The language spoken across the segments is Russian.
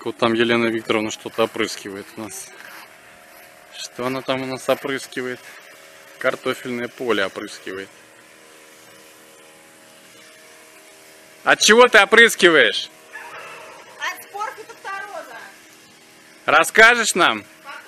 Вот там Елена Викторовна что-то опрыскивает у нас. Что она там у нас опрыскивает? Картофельное поле опрыскивает. От чего ты опрыскиваешь? От спор фитофтороза. Расскажешь нам?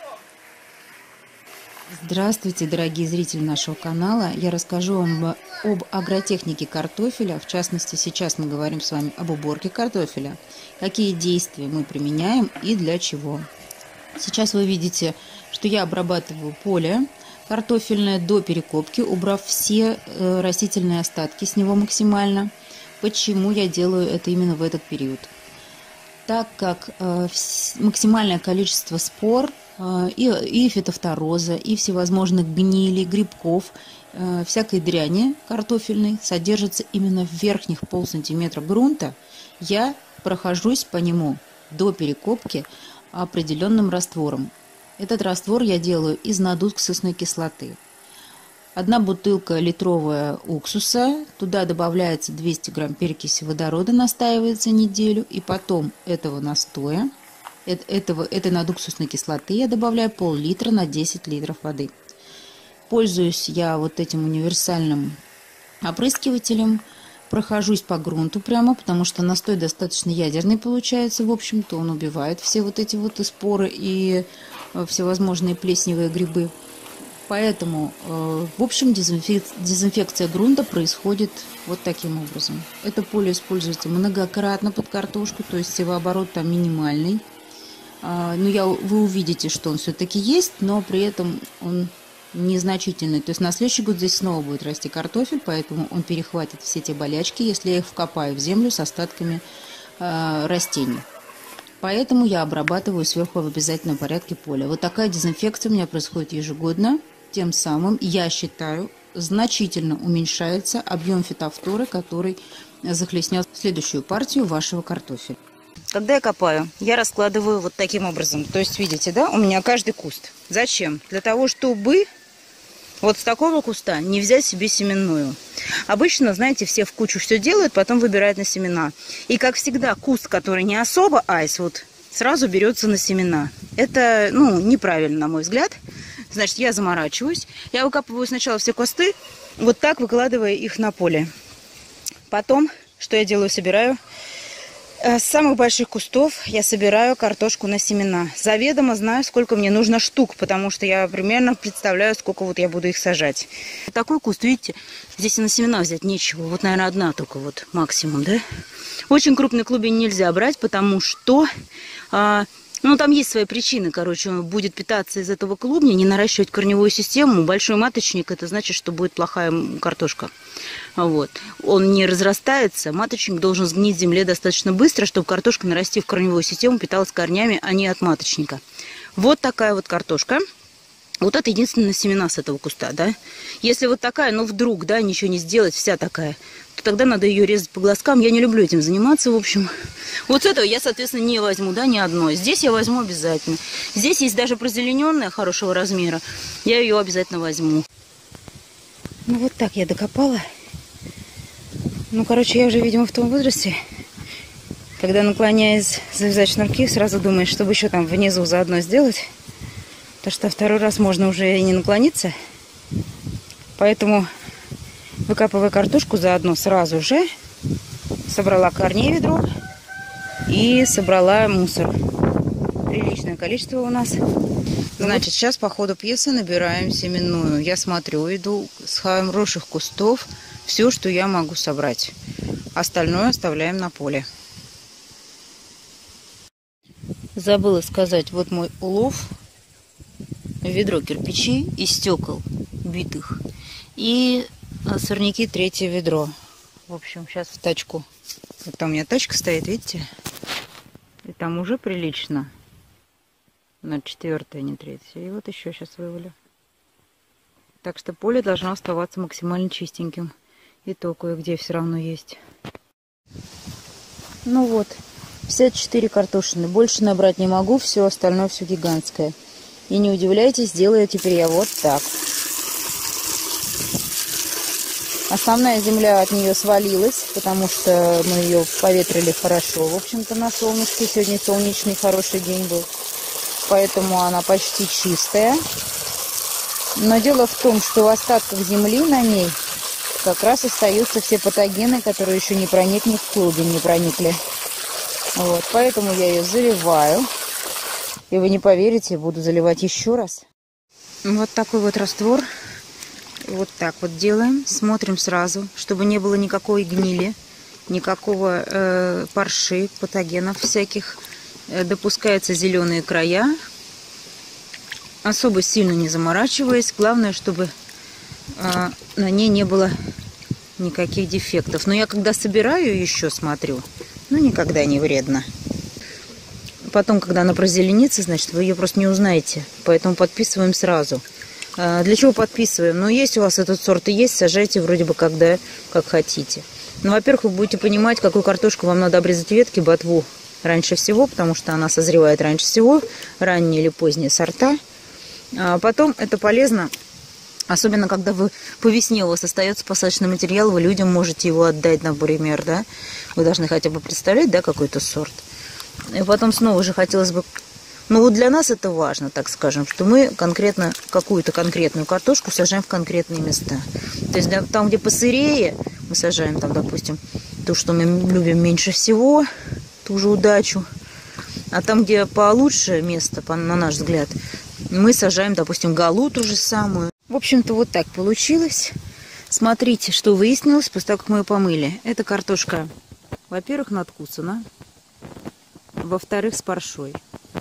Здравствуйте, дорогие зрители нашего канала. Я расскажу вам об агротехнике картофеля. В частности, сейчас мы говорим с вами об уборке картофеля. Какие действия мы применяем и для чего. Сейчас вы видите, что я обрабатываю поле картофельное до перекопки, убрав все растительные остатки с него максимально. Почему я делаю это именно в этот период? Так как максимальное количество спор и фитофтороза, и всевозможных гнилей, грибков, всякой дряни картофельной содержится именно в верхних полсантиметра грунта, я прохожусь по нему до перекопки определенным раствором. Этот раствор я делаю из надуксусной кислоты. 1 бутылка литровая уксуса, туда добавляется 200 грамм перекиси водорода, настаивается неделю, и потом этого настоя, этой надуксусной кислоты я добавляю пол-литра на 10 литров воды. Пользуюсь я вот этим универсальным опрыскивателем, прохожусь по грунту прямо, потому что настой достаточно ядерный получается, в общем-то он убивает все вот эти вот споры и всевозможные плесневые грибы. Поэтому, в общем, дезинфекция грунта происходит вот таким образом. Это поле используется многократно под картошку, то есть севооборот там минимальный. Вы увидите, что он все-таки есть, но при этом он незначительный. То есть на следующий год здесь снова будет расти картофель, поэтому он перехватит все те болячки, если я их вкопаю в землю с остатками растений. Поэтому я обрабатываю сверху в обязательном порядке поле. Вот такая дезинфекция у меня происходит ежегодно. Тем самым, я считаю, значительно уменьшается объем фитофторы, который захлестнет следующую партию вашего картофеля. Когда я копаю, я раскладываю вот таким образом. То есть, видите, да, у меня каждый куст. Зачем? Для того, чтобы вот с такого куста не взять себе семенную. Обычно, знаете, все в кучу все делают, потом выбирают на семена. И, как всегда, куст, который не особо айс, вот сразу берется на семена. Это, неправильно, на мой взгляд. Значит, я заморачиваюсь. Я выкапываю сначала все кусты, вот так выкладывая их на поле. Потом, что я делаю, собираю. С самых больших кустов я собираю картошку на семена. Заведомо знаю, сколько мне нужно штук, потому что я примерно представляю, сколько вот я буду их сажать. Такой куст, видите, здесь и на семена взять нечего. Вот, наверное, одна только вот максимум, да? Очень крупный клубень нельзя брать, потому что... там есть свои причины, он будет питаться из этого клубня, не наращивать корневую систему. Большой маточник, это значит, что будет плохая картошка. Вот. Он не разрастается, маточник должен сгнить в земле достаточно быстро, чтобы картошка, нарастив корневую систему, питалась корнями, а не от маточника. Вот такая вот картошка. Вот это единственные семена с этого куста, да. Если вот такая, вдруг, да, ничего не сделать, вся такая, то тогда надо ее резать по глазкам. Я не люблю этим заниматься, в общем. Вот с этого я, соответственно, не возьму, да, ни одной. Здесь я возьму обязательно. Здесь есть даже прозелененная хорошего размера. Я ее обязательно возьму. Вот так я докопала. Я уже, видимо, в том возрасте, когда, наклоняясь завязать шнурки, сразу думаешь, чтобы еще там внизу заодно сделать. Потому что второй раз можно уже и не наклониться. Поэтому, выкапывая картошку, заодно сразу же собрала корней ведро и собрала мусор. Приличное количество у нас. Значит, сейчас по ходу пьесы набираем семенную. Я смотрю, иду с хороших кустов все, что я могу собрать. Остальное оставляем на поле. Забыла сказать, вот мой улов. Ведро кирпичей из стекол битых. И сорняки 3-е ведро. В общем, сейчас в тачку. Вот там у меня тачка стоит, видите? И там уже прилично. На 4-е, не 3-е. И вот еще сейчас вывалю. Так что поле должно оставаться максимально чистеньким. И то кое-где все равно есть. 54 картошины. Больше набрать не могу. Все остальное все гигантское. И не удивляйтесь, делаю теперь я вот так. Основная земля от нее свалилась, потому что мы ее поветрили хорошо. В общем-то, на солнышке. Сегодня солнечный хороший день был. Поэтому она почти чистая. Но дело в том, что в остатках земли на ней как раз остаются все патогены, которые еще не проникли, в глубин не проникли. Вот, поэтому я ее заливаю. И вы не поверите, буду заливать еще раз. Вот такой вот раствор. Вот так вот делаем. Смотрим сразу, чтобы не было никакой гнили, никакого парши, патогенов всяких. Допускаются зеленые края. Особо сильно не заморачиваясь. Главное, чтобы на ней не было никаких дефектов. Но я когда собираю еще смотрю, никогда не вредно. Потом, когда она прозеленится, значит, вы ее просто не узнаете. Поэтому подписываем сразу. Для чего подписываем? Есть у вас этот сорт и есть, сажайте вроде бы когда, как хотите. Во-первых, вы будете понимать, какую картошку вам надо обрезать ветки, ботву раньше всего, потому что она созревает раньше всего, ранние или поздние сорта. А потом это полезно, особенно когда вы по весне у вас остается посадочный материал, вы людям можете его отдать, например, да? Вы должны хотя бы представлять, да, какой-то сорт. И потом снова же хотелось бы... для нас это важно, так скажем, что мы конкретно какую-то конкретную картошку сажаем в конкретные места. То есть там, где посырее, мы сажаем там, допустим, то, что мы любим меньше всего, ту же удачу. А там, где получше место, на наш взгляд, мы сажаем, допустим, галу ту же самую. В общем-то, вот так получилось. Смотрите, что выяснилось после того, как мы ее помыли. Эта картошка, во-первых, надкусана. Во-вторых, с паршой.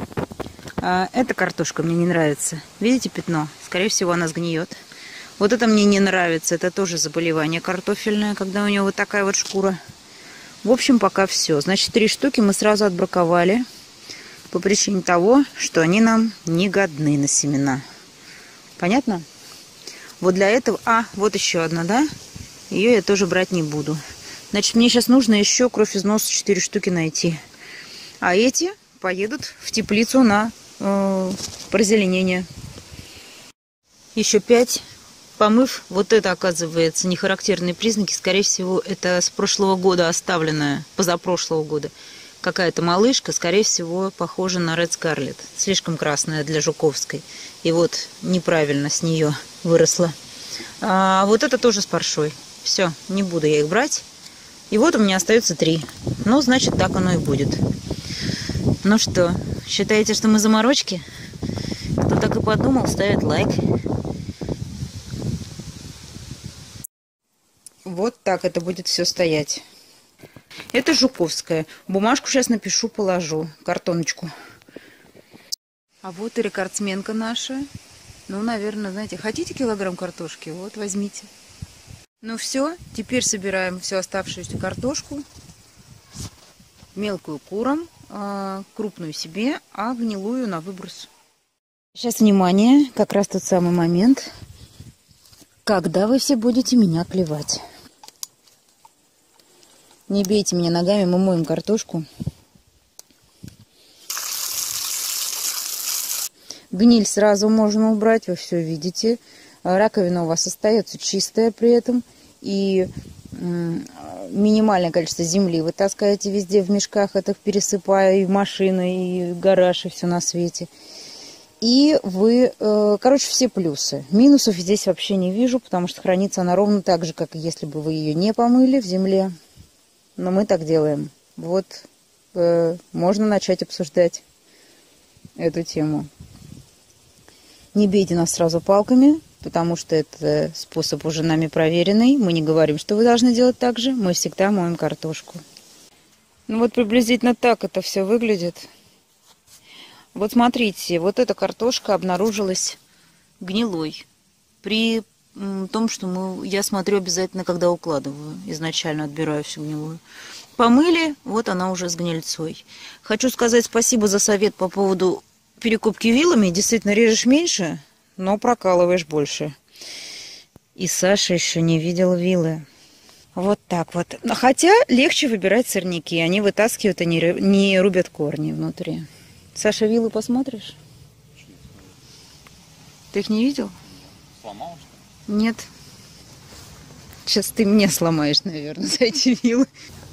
Эта картошка мне не нравится. Видите пятно? Скорее всего, она сгниет. Вот это мне не нравится. Это тоже заболевание картофельное, когда у него вот такая вот шкура. В общем, пока все. Значит, 3 штуки мы сразу отбраковали. По причине того, что они нам не годны на семена. Понятно? Вот для этого... вот еще одна, да? Ее я тоже брать не буду. Значит, мне сейчас нужно еще кровь из носа 4 штуки найти. А эти поедут в теплицу на прозеленение. Еще 5. Помыв, вот это, оказывается, нехарактерные признаки. Скорее всего, это с прошлого года оставленная, позапрошлого года. Какая-то малышка, скорее всего, похожа на Red Scarlet. Слишком красная для жуковской. И вот неправильно с нее выросла. А вот это тоже с паршой. Все, не буду я их брать. И вот у меня остается 3. Значит, так оно и будет. Ну что, считаете, что мы заморочки? Кто так и подумал, ставит лайк. Вот так это будет все стоять. Это жуковская. Бумажку сейчас напишу, положу. Картоночку. А вот и рекордсменка наша. Наверное, знаете, хотите килограмм картошки? Вот, возьмите. Все, теперь собираем всю оставшуюся картошку. Мелкую курам, крупную себе, а гнилую на выброс. Сейчас, внимание, как раз тот самый момент, когда вы все будете меня клевать. Не бейте меня ногами, мы моем картошку. Гниль сразу можно убрать, вы все видите. Раковина у вас остается чистая при этом. И минимальное количество земли вы таскаете везде в мешках, это пересыпая и в машины, и в гараж, и все на свете. И вы, все плюсы. Минусов здесь вообще не вижу, потому что хранится она ровно так же, как если бы вы ее не помыли в земле. Но мы так делаем. Вот, можно начать обсуждать эту тему. Не бейте нас сразу палками, потому что это способ уже нами проверенный. Мы не говорим, что вы должны делать так же. Мы всегда моем картошку. Вот приблизительно так это все выглядит. Вот смотрите, вот эта картошка обнаружилась гнилой. При том, что я смотрю обязательно, когда укладываю. Изначально отбираю всю гнилую. Помыли, вот она уже с гнильцой. Хочу сказать спасибо за совет по поводу перекупки вилами. Действительно, режешь меньше, но прокалываешь больше. И Саша еще не видел вилы. Вот так вот. Хотя легче выбирать сорняки. Они вытаскивают, они не рубят корни внутри. Саша, вилы посмотришь? Ты их не видел? Сломал, что ли? Нет. Сейчас ты мне сломаешь, наверное, за эти вилы.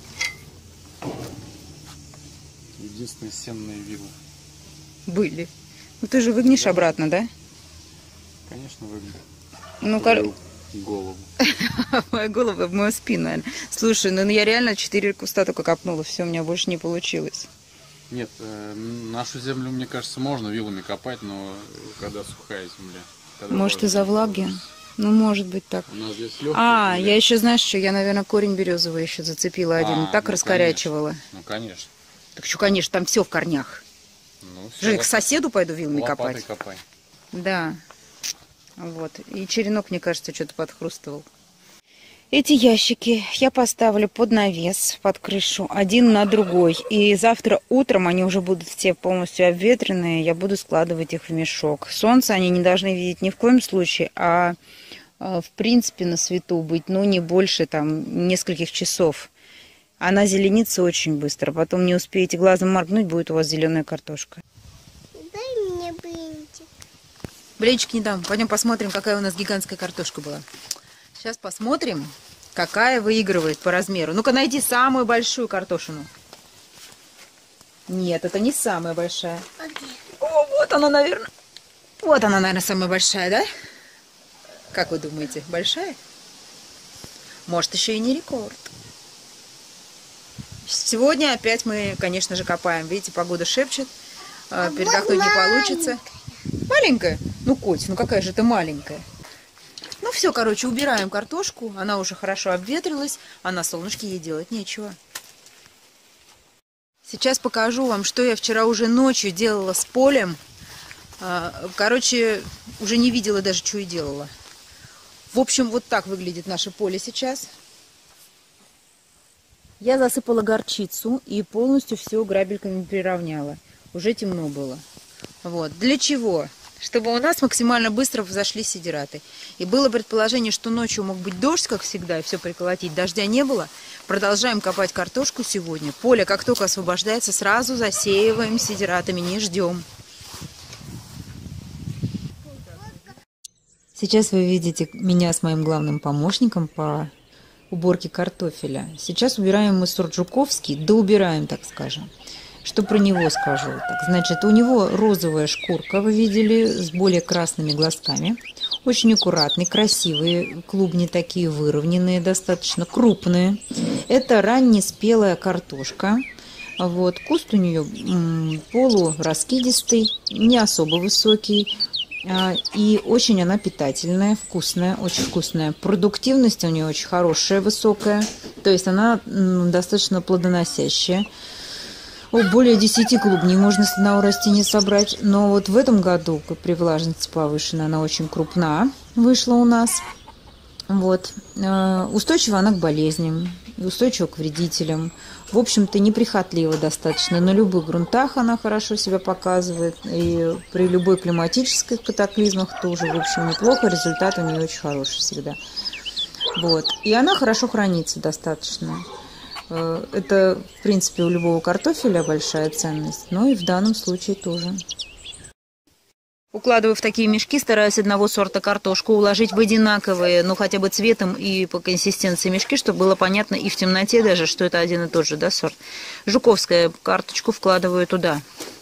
Единственные сенные вилы. Были. Ну ты же выгнешь обратно, да? Конечно, выгнул. Ну, Голову. моя голова в мою спину, наверное. Слушай, ну я реально 4 куста только копнула. Все, у меня больше не получилось. Нет, нашу землю, мне кажется, можно вилами копать, но когда сухая земля. Когда Может, из-за влаги? Ну, может быть так. У нас здесь легкая земля. Я еще, знаешь, что? Я, наверное, корень березовый еще зацепила один. Так раскорячивала. Конечно. Ну, конечно. Так что, конечно, там все в корнях. Ну, Же к соседу пойду вилами лопатой копать. копай. Да. Вот. И черенок, мне кажется, что-то подхрустывал. Эти ящики я поставлю под навес, под крышу, один на другой. И завтра утром они уже будут все полностью обветренные. Я буду складывать их в мешок. Солнце они не должны видеть ни в коем случае, а в принципе на свету быть, ну, не больше там нескольких часов. Она зеленится очень быстро. Потом не успеете глазом моргнуть, будет у вас зеленая картошка. Дай мне блинчик. Блинчик не дам. Пойдем посмотрим, какая у нас гигантская картошка была. Сейчас посмотрим, какая выигрывает по размеру. Ну-ка, найди самую большую картошину. Нет, это не самая большая. О, вот она, наверное. Вот она, наверное, самая большая, да? Как вы думаете, большая? Может, еще и не рекорд. Сегодня опять мы, конечно же, копаем. Видите, погода шепчет. Передохнуть не получится. Маленькая? Ну, Коть, ну какая же ты маленькая? Ну все, короче, убираем картошку. Она уже хорошо обветрилась, а на солнышке ей делать нечего. Сейчас покажу вам, что я вчера уже ночью делала с полем. Короче, уже не видела даже, что и делала. В общем, вот так выглядит наше поле сейчас. Я засыпала горчицу и полностью все грабельками приравняла. Уже темно было. Вот. Для чего? Чтобы у нас максимально быстро взошли сидираты. И было предположение, что ночью мог быть дождь, как всегда, и все приколотить. Дождя не было. Продолжаем копать картошку сегодня. Поле, как только освобождается, сразу засеиваем сидиратами, не ждем. Сейчас вы видите меня с моим главным помощником по уборке картофеля. Сейчас убираем мы сорт Жуковский, да убираем, так скажем. Что про него скажу? Так, значит, у него розовая шкурка, вы видели, с более красными глазками. Очень аккуратный, красивые клубни такие, выровненные, достаточно крупные. Это раннеспелая картошка. Вот, куст у нее полураскидистый, не особо высокий. И очень она питательная, вкусная, очень вкусная. Продуктивность у нее очень хорошая, высокая. То есть она достаточно плодоносящая. Более 10 клубней можно с одного растения собрать. Но вот в этом году, при влажности повышенной, она очень крупна вышла у нас. Вот. Устойчива она к болезням, устойчива к вредителям. В общем-то, неприхотлива достаточно. На любых грунтах она хорошо себя показывает. И при любой климатических катаклизмах тоже, в общем, неплохо. Результат у нее очень хороший всегда. Вот. И она хорошо хранится достаточно. Это, в принципе, у любого картофеля большая ценность, но и в данном случае тоже. Укладываю в такие мешки, стараюсь одного сорта картошку уложить в одинаковые, ну хотя бы цветом и по консистенции мешки, чтобы было понятно и в темноте даже, что это один и тот же, да, сорт. Жуковская карточку вкладываю туда.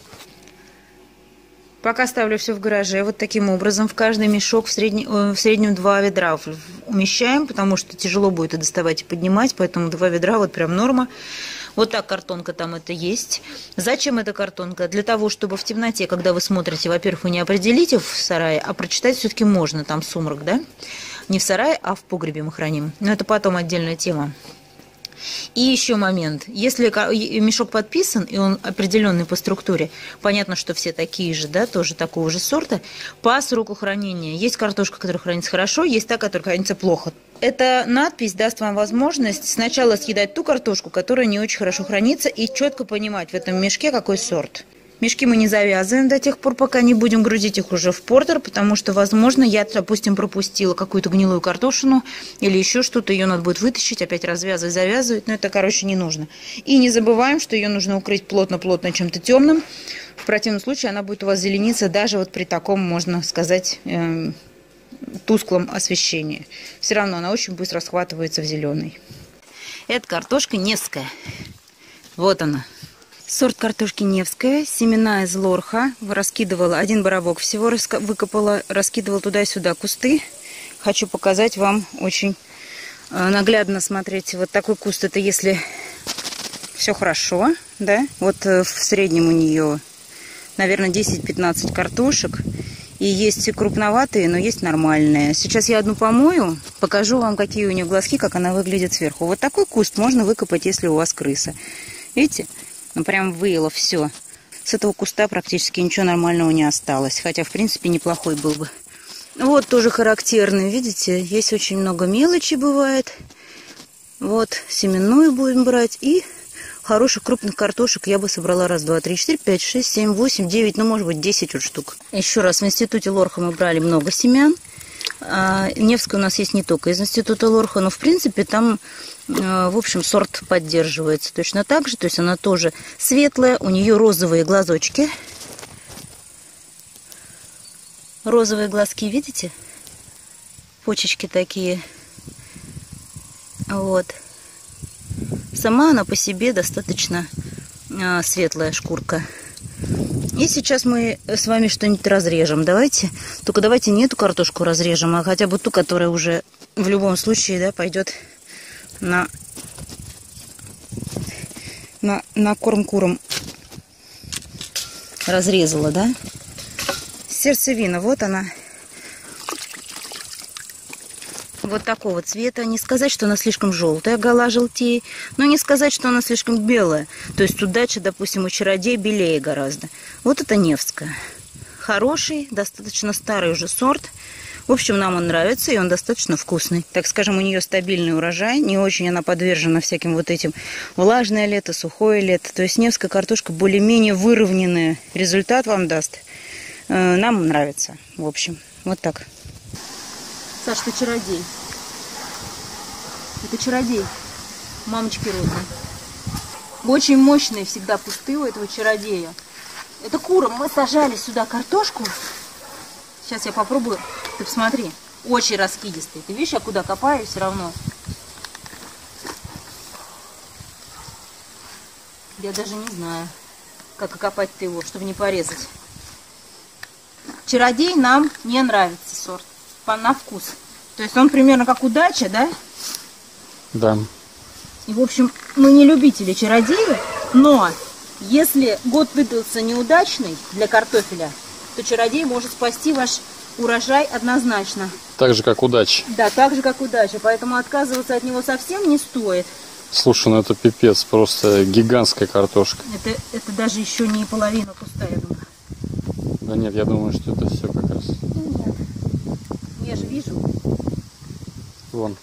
Пока ставлю все в гараже, вот таким образом в каждый мешок в среднем 2 ведра умещаем, потому что тяжело будет и доставать, и поднимать, поэтому 2 ведра вот прям норма. Вот так картонка там это есть. Зачем эта картонка? Для того, чтобы в темноте, когда вы смотрите, во-первых, вы не определите в сарае, а прочитать все-таки можно, там сумрак, да? Не в сарае, а в погребе мы храним. Но это потом отдельная тема. И еще момент. Если мешок подписан, и он определенный по структуре, понятно, что все такие же, да, тоже такого же сорта, по сроку хранения. Есть картошка, которая хранится хорошо, есть та, которая хранится плохо. Эта надпись даст вам возможность сначала съедать ту картошку, которая не очень хорошо хранится, и четко понимать в этом мешке, какой сорт. Мешки мы не завязываем до тех пор, пока не будем грузить их уже в портер, потому что, возможно, я, допустим, пропустила какую-то гнилую картошину или еще что-то, ее надо будет вытащить, опять развязывать, завязывать, но это, короче, не нужно. И не забываем, что ее нужно укрыть плотно-плотно чем-то темным. В противном случае она будет у вас зелениться даже вот при таком, можно сказать, тусклом освещении. Все равно она очень быстро схватывается в зеленый. Это картошка Невская. Вот она. Сорт картошки Невская, семена из лорха. Раскидывала, один боровок всего выкопала, раскидывала туда-сюда кусты. Хочу показать вам очень наглядно. Смотрите, вот такой куст, это если все хорошо, да. Вот в среднем у нее, наверное, 10-15 картошек. И есть крупноватые, но есть нормальные. Сейчас я одну помою, покажу вам, какие у нее глазки, как она выглядит сверху. Вот такой куст можно выкопать, если у вас крыса. Видите? Ну, прям выело все. С этого куста практически ничего нормального не осталось. Хотя, в принципе, неплохой был бы. Вот тоже характерный, видите? Есть очень много мелочи бывает. Вот, семенную будем брать. И хороших крупных картошек я бы собрала раз, два, три, четыре, пять, шесть, семь, восемь, 9, ну, может быть, 10 вот штук. Еще раз, в институте Лорха мы брали много семян. Невская у нас есть не только из института Лорха, но, в принципе, там, в общем, сорт поддерживается точно так же. То есть она тоже светлая, у нее розовые глазочки. Розовые глазки, видите? Почечки такие. Вот. Сама она по себе достаточно светлая шкурка. И сейчас мы с вами что-нибудь разрежем. Давайте. Только давайте не эту картошку разрежем, а хотя бы ту, которая уже в любом случае, да, пойдет на корм курам. Разрезала, да? Сердцевина, вот она. Вот такого цвета. Не сказать, что она слишком желтая, гола желтее, но не сказать, что она слишком белая. То есть удача, допустим, у чародея белее гораздо. Вот это Невская. Хороший, достаточно старый уже сорт. В общем, нам он нравится, и он достаточно вкусный. Так скажем, у нее стабильный урожай. Не очень она подвержена всяким вот этим влажное лето, сухое лето. То есть Невская картошка более-менее выровненная. Результат вам даст. Нам нравится. В общем, вот так. Саш, ты чародей. Это чародей. Мамочки родные. Очень мощные всегда кусты у этого чародея. Это курам мы сажали сюда картошку. Сейчас я попробую. Ты посмотри. Очень раскидистый. Ты видишь, я куда копаю все равно. Я даже не знаю, как окопать-то его, чтобы не порезать. Чародей нам не нравится сорт. На вкус. То есть он примерно как удача, да? Да. И, в общем, мы не любители чародеев, но если год выдался неудачный для картофеля, то чародей может спасти ваш урожай однозначно. Так же, как удача. Да, так же, как удача. Поэтому отказываться от него совсем не стоит. Слушай, ну это пипец, просто гигантская картошка. Это даже еще не половина куста, я думаю. Да нет, я думаю, что это все как раз. Нет. Я же вижу. Вон.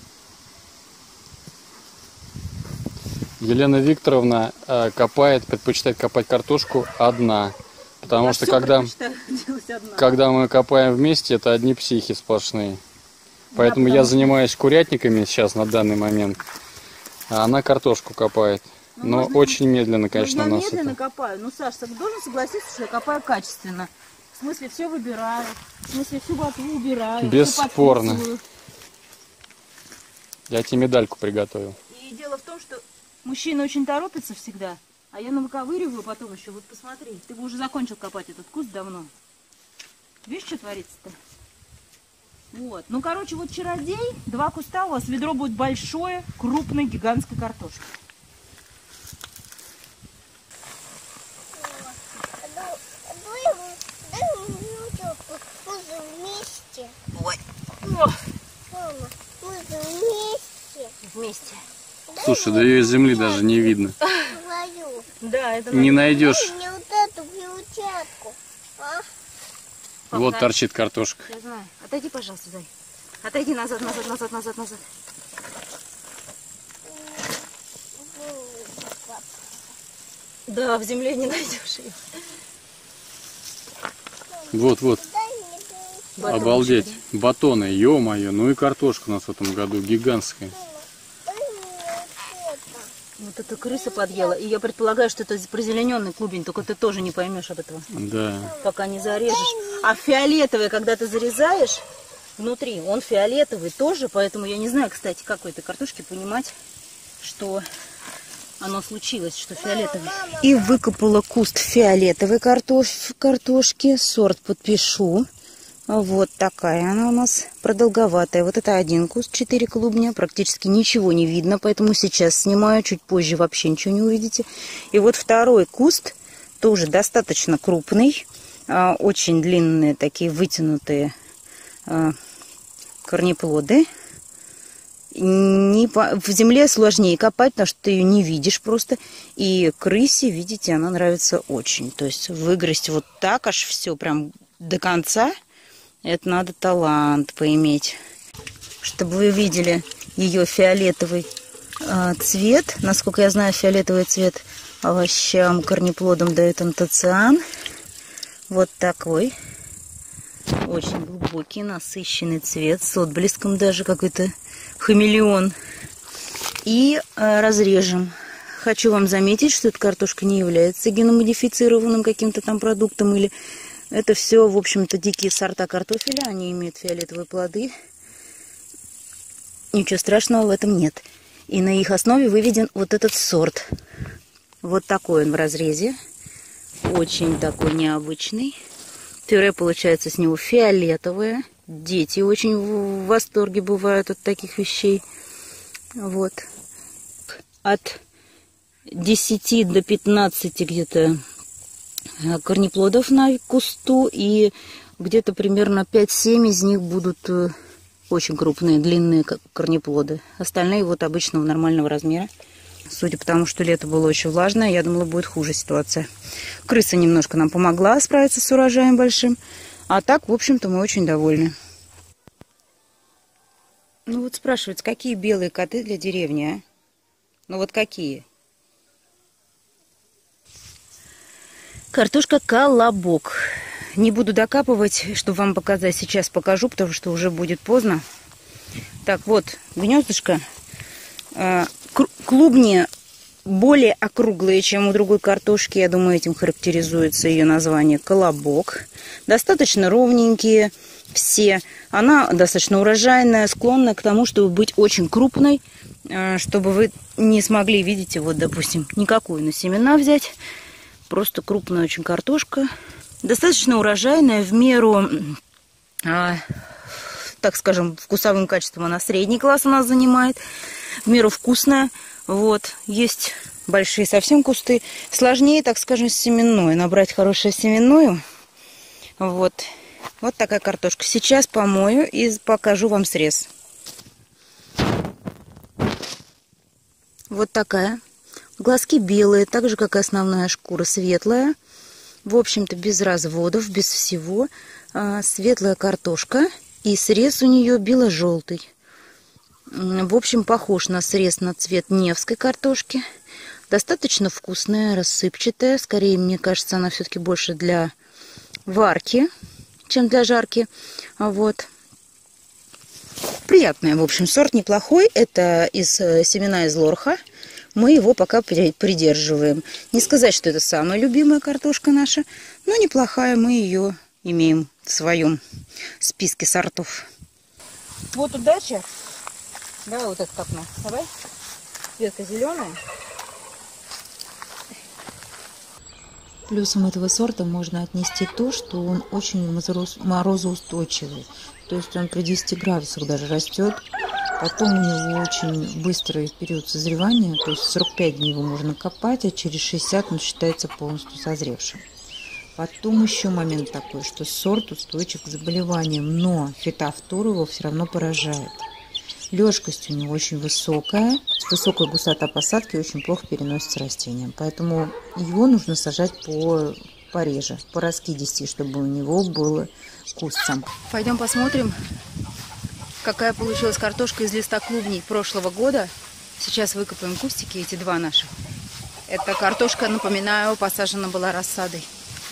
Елена Викторовна предпочитает копать картошку одна. Потому что когда мы копаем вместе, это одни психи сплошные. Поэтому я занимаюсь курятниками сейчас на данный момент. А она картошку копает. Но очень медленно, конечно, у нас это. Я медленно копаю. Ну, Саш, ты должен согласиться, что я копаю качественно. В смысле, все выбираю. В смысле, всю ботву убираю. Бесспорно. Я тебе медальку приготовил. И дело в том, что мужчина очень торопится всегда. А я навыковыриваю потом еще. Вот посмотри, ты бы уже закончил копать этот куст давно. Видишь, что творится-то? Вот. Ну, короче, вот чародей, 2 куста, у вас ведро будет большое, крупной, гигантской картошки. Ой. Мама, мы же вместе. Вместе. Слушай, да ее из земли даже не видно. Говорю. Да, это Не найдешь. Дай мне вот эту перчатку. А? Вот торчит картошка. Я знаю. Отойди, пожалуйста, Зай. Отойди назад, назад, назад, назад, назад. Да, в земле не найдешь ее. Вот, вот. Дай мне перчатку. Обалдеть. Батоны, ё-моё. Ну и картошка у нас в этом году гигантская. Дай мне вот это. Вот эта крыса подъела. И я предполагаю, что это прозелененный клубень, только ты тоже не поймешь об этом, Да. пока не зарежешь. А фиолетовые, когда ты зарезаешь, внутри. Он фиолетовый тоже, поэтому я не знаю, кстати, как у этой картошки понимать, что оно случилось, что фиолетовый. И выкопала куст фиолетовой картошки. Сорт подпишу. Вот такая она у нас продолговатая. Вот это один куст, 4 клубня. Практически ничего не видно, поэтому сейчас снимаю. Чуть позже вообще ничего не увидите. И вот второй куст, тоже достаточно крупный. Очень длинные, такие вытянутые корнеплоды. В земле сложнее копать, потому что ты ее не видишь просто. И крысе, видите, она нравится очень. То есть выгрызть вот так аж все прям до конца, это надо талант поиметь. Чтобы вы видели ее фиолетовый цвет. Насколько я знаю, фиолетовый цвет овощам, корнеплодам дает антоциан. Вот такой. Очень глубокий, насыщенный цвет. С отблеском даже какой-то хамелеон. И разрежем. Хочу вам заметить, что эта картошка не является геномодифицированным каким-то там продуктом. Или это все, в общем-то, дикие сорта картофеля. Они имеют фиолетовые плоды. Ничего страшного в этом нет. И на их основе выведен вот этот сорт. Вот такой он в разрезе. Очень такой необычный. Пюре получается с него фиолетовое. Дети очень в восторге бывают от таких вещей. Вот. От 10 до 15 где-то корнеплодов на кусту. И где-то примерно 5-7 из них будут очень крупные, длинные корнеплоды. Остальные вот обычного нормального размера. Судя по тому, что лето было очень влажное, я думала, будет хуже ситуация. Крыса немножко нам помогла справиться с урожаем большим. А так, в общем-то, мы очень довольны. Ну вот спрашивается, какие белые коты для деревни, а? Ну вот какие? Картошка колобок. Не буду докапывать, чтобы вам показать. Сейчас покажу, потому что уже будет поздно. Так, вот гнездышко. Клубни более округлые, чем у другой картошки. Я думаю, этим характеризуется ее название колобок. Достаточно ровненькие все. Она достаточно урожайная, склонная к тому, чтобы быть очень крупной, чтобы вы не смогли, видите, вот, допустим, никакую на семена взять. Просто крупная очень картошка. Достаточно урожайная, в меру, так скажем, вкусовым качеством она средний класс у нас занимает. В меру вкусная. Вот. Есть большие совсем кусты. Сложнее, так скажем, с семенной. Набрать хорошую семенную. Вот. Вот такая картошка. Сейчас помою и покажу вам срез. Вот такая. Глазки белые, так же, как и основная шкура, светлая. В общем-то, без разводов, без всего. Светлая картошка. И срез у нее бело-желтый. В общем, похож на срез на цвет невской картошки. Достаточно вкусная, рассыпчатая. Скорее, мне кажется, она все-таки больше для варки, чем для жарки. Вот. Приятная, в общем, сорт неплохой. Это семена из лорха. Мы его пока придерживаем. Не сказать, что это самая любимая картошка наша, но неплохая. Мы ее имеем в своем списке сортов. Вот удача. Давай вот это копну. Давай. Ветка зеленая. Плюсом этого сорта можно отнести то, что он очень морозоустойчивый. То есть он при 10 градусах даже растет. Потом у него очень быстрый период созревания. То есть 45 дней его можно копать, а через 60 он считается полностью созревшим. Потом еще момент такой, что сорт устойчив к заболеваниям, но фитофтора его все равно поражает. Лёжкость у него очень высокая, с высокой густотой посадки очень плохо переносится растением. Поэтому его нужно сажать пореже, по раскидисти, чтобы у него был куст сам. Пойдем посмотрим, какая получилась картошка из листа клубней прошлого года. Сейчас выкопаем кустики, эти два наших. Эта картошка, напоминаю, посажена была рассадой.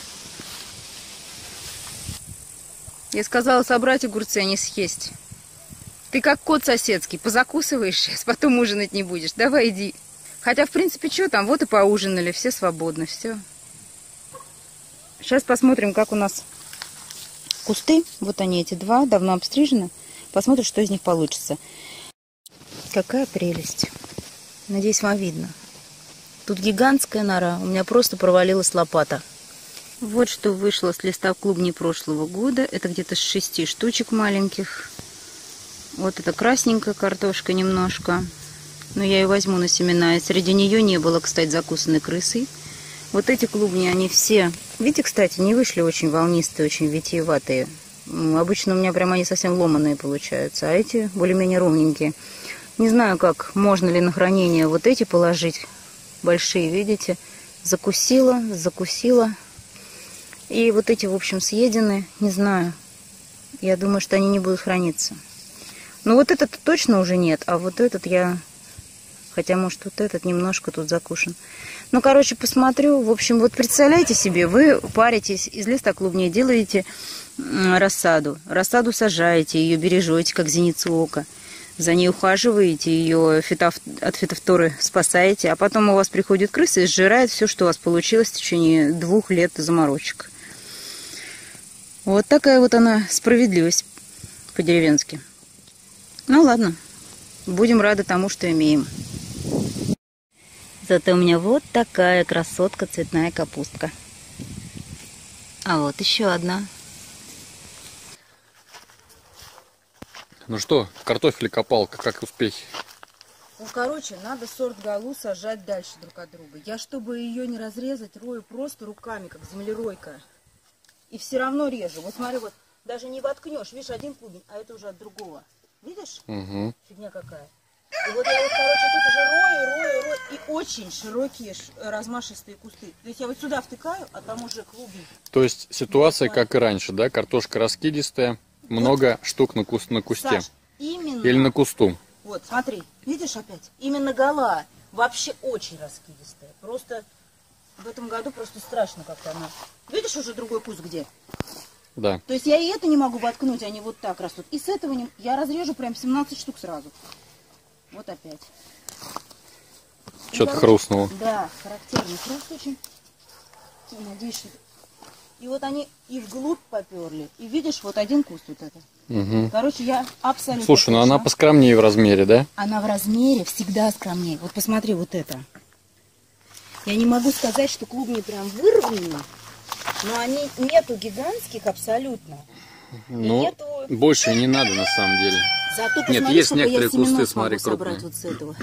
Я сказала собрать огурцы, а не съесть. Ты как кот соседский, позакусываешь сейчас, потом ужинать не будешь. Давай иди. Хотя, в принципе, что там, вот и поужинали, все свободны, все. Сейчас посмотрим, как у нас кусты. Вот они, эти два, давно обстрижены. Посмотрим, что из них получится. Какая прелесть. Надеюсь, вам видно. Тут гигантская нора. У меня просто провалилась лопата. Вот что вышло с листа клубней прошлого года. Это где-то с 6 штучек маленьких. Вот это красненькая картошка немножко. Но я ее возьму на семена. И среди нее не было, кстати, закусанной крысой. Вот эти клубни, они все... Видите, кстати, не вышли очень волнистые, очень витиеватые. Обычно у меня прям они совсем ломаные получаются. А эти более-менее ровненькие. Не знаю, как, можно ли на хранение вот эти положить. Большие, видите? Закусила. И вот эти, в общем, съедены. Не знаю. Я думаю, что они не будут храниться. Но вот этот точно уже нет. А вот этот я... Хотя, может, вот этот немножко тут закушен. Ну, короче, посмотрю. В общем, вот представляете себе, вы паритесь из листа клубней, делаете рассаду. Рассаду сажаете, ее бережете, как зеницу ока. За ней ухаживаете, ее от фитофторы спасаете. А потом у вас приходит крыса и сжирает все, что у вас получилось в течение 2 лет заморочек. Вот такая вот она справедливость по-деревенски. Ну, ладно. Будем рады тому, что имеем. Зато у меня вот такая красотка цветная капустка. А вот еще одна. Ну что, картофель-копалка, как успехи? Ну, короче, надо сорт галу сажать дальше друг от друга. Я, чтобы ее не разрезать, рою просто руками, как землеройка. И все равно режу. Вот смотри, вот даже не воткнешь. Видишь, один клубень, а это уже от другого. Видишь? Угу. Фигня какая. И вот я вот, короче, тут уже рою. И очень широкие, размашистые кусты. То есть я вот сюда втыкаю, а там уже клубень. То есть ситуация как и раньше, да? Картошка раскидистая, много штук на кусте. Саш, именно. Или на кусту. Вот, смотри, видишь опять? Именно гала вообще очень раскидистая. Просто в этом году просто страшно как-то она. Видишь уже другой куст где? Да. То есть я и это не могу воткнуть, они вот так растут. И с этого я разрежу прям 17 штук сразу. Вот опять. Что-то хрустнуло. Да, характерный хруст очень. Надеюсь, что... И вот они и вглубь поперли. И видишь, вот один куст вот это. Угу. Короче, я абсолютно... Слушай, ну она поскромнее в размере, да? Она в размере всегда скромнее. Вот посмотри вот это. Я не могу сказать, что клубни прям выровнены, но они нету гигантских абсолютно. Ну, нету... больше не надо на самом деле. Зато нет, есть некоторые кусты, смотри, крупные. Вот с этого.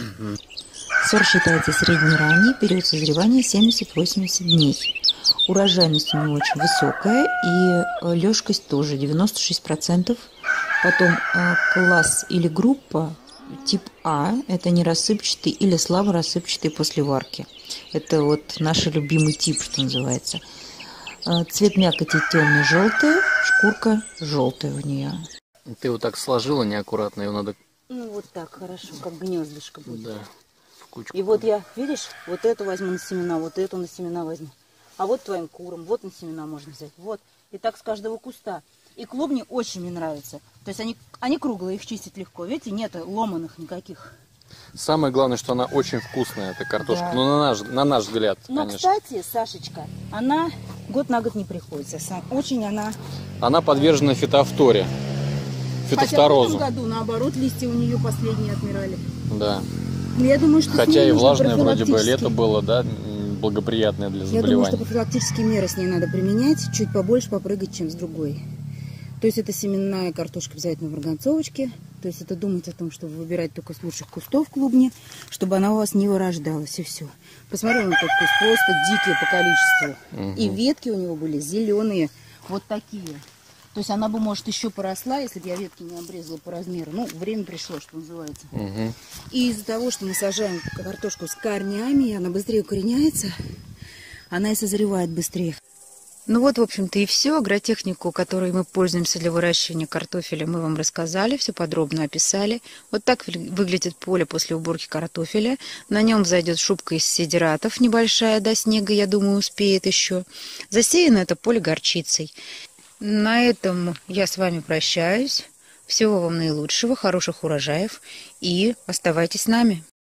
Сорт считается среднеранний, период созревания 70-80 дней. Урожайность у него очень высокая и лёжкость тоже 96%. Потом класс или группа тип А, это нерассыпчатый или слабо рассыпчатый после варки. Это вот наш любимый тип, что называется. Цвет мякоти темно-желтый, шкурка желтая у нее. Ты вот так сложила неаккуратно, ее надо... Ну вот так, хорошо, как гнездышко будет. Да, в кучку. И вот я, видишь, вот эту возьму на семена, вот эту на семена возьму. А вот твоим курам, вот на семена можно взять. Вот. И так с каждого куста. И клубни очень мне нравятся. То есть они круглые, их чистить легко. Видите, нет ломаных никаких. Самое главное, что она очень вкусная, эта картошка. Да. Ну, на наш взгляд, Но, конечно. кстати, Сашечка, она год на год не приходится. Очень она... Она подвержена фитофторе, фитофторозу. Хотя в этом году, наоборот, листья у нее последние отмирали. Да. Но я думаю, что Хотя и нужно влажное вроде бы профилактически. лето было, да, благоприятное для Я заболеваний. думаю, что профилактические меры с ней надо применять, чуть побольше попрыгать, чем с другой. То есть это семенная картошка обязательно в марганцовочке. То есть это думать о том, чтобы выбирать только с лучших кустов клубни, чтобы она у вас не вырождалась, и все. Посмотри на этот куст, просто дикие по количеству. Угу. И ветки у него были зеленые, вот такие. То есть она бы, может, еще поросла, если бы я ветки не обрезала по размеру. Ну, время пришло, что называется. Угу. И из-за того, что мы сажаем картошку с корнями, она быстрее укореняется, она и созревает быстрее. Ну вот, в общем-то, и все. Агротехнику, которой мы пользуемся для выращивания картофеля, мы вам рассказали, все подробно описали. Вот так выглядит поле после уборки картофеля. На нем взойдет шубка из сидератов, небольшая, до снега, я думаю, успеет еще. Засеяно это поле горчицей. На этом я с вами прощаюсь. Всего вам наилучшего, хороших урожаев и оставайтесь с нами.